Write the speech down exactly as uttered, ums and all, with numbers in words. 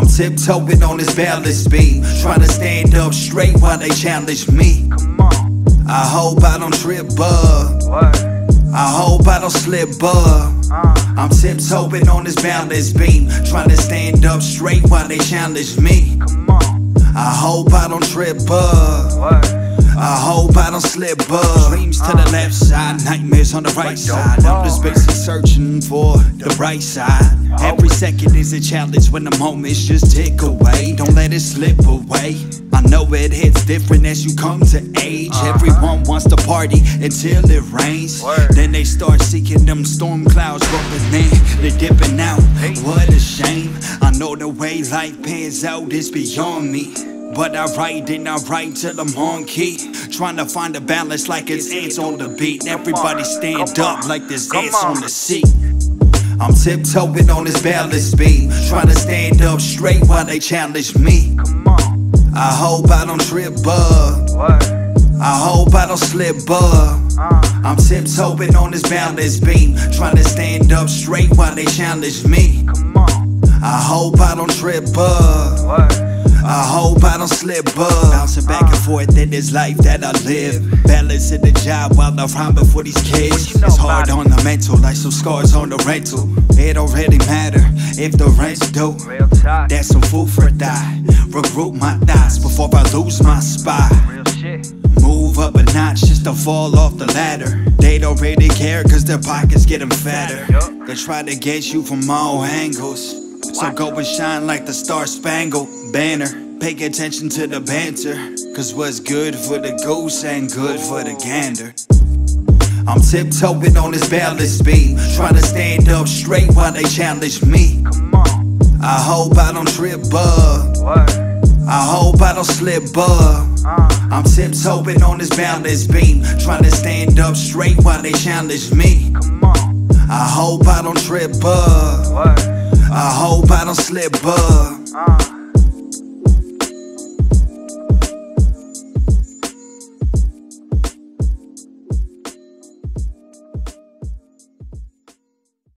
I'm tiptoeing on this balance beam, trying to stand up straight while they challenge me. Come on. I hope I don't trip up. What? I hope I don't slip up. Uh. I'm tiptoeing on this balance beam, trying to stand up straight while they challenge me. Come on. I hope I don't trip up. What? I hope I don't slip up. Dreams to the left side, nightmares on the right side. I'm just basically searching for the right side. Every second is a challenge when the moments just tick away. Don't let it slip away. I know it hits different as you come to age. Everyone wants to party until it rains. Then they start seeking them storm clouds rolling in. They're dipping out, what a shame. I know the way life pans out is beyond me, but I write and I write till I'm on key, trying to find a balance like it's ants on the beat. Everybody stand up like there's ants on the seat. I'm tiptoeing on this balance beam, trying to stand up straight while they challenge me. Come on. I hope I don't trip up. What? I hope I don't slip up. Uh. I'm tiptoeing on this balance beam, trying to stand up straight while they challenge me. Come on. I hope I don't trip up. What? I hope I don't slip up. Bouncing back and forth in this life that I live, balancing the job while I rhyming for these kids. It's hard on the mental, like some scars on the rental. It don't really matter if the rent's due. Real talk. That's some food for thought. Regroup my thoughts before I lose my spot. Real shit. Move up a notch just to fall off the ladder. They don't really care cause their pockets getting fatter. They try to get you from all angles, so go and shine like the Star-Spangled Banner. Pay attention to the banter, cause what's good for the goose ain't good for the gander. I'm tiptoeing on this balance beam, trying to stand up straight while they challenge me. Come on. I hope I don't trip up. What? I hope I don't slip up. Uh. I'm tiptoeing on this balance beam, trying to stand up straight while they challenge me. Come on. I hope I don't trip up. What? I hope I don't slip up. Uh.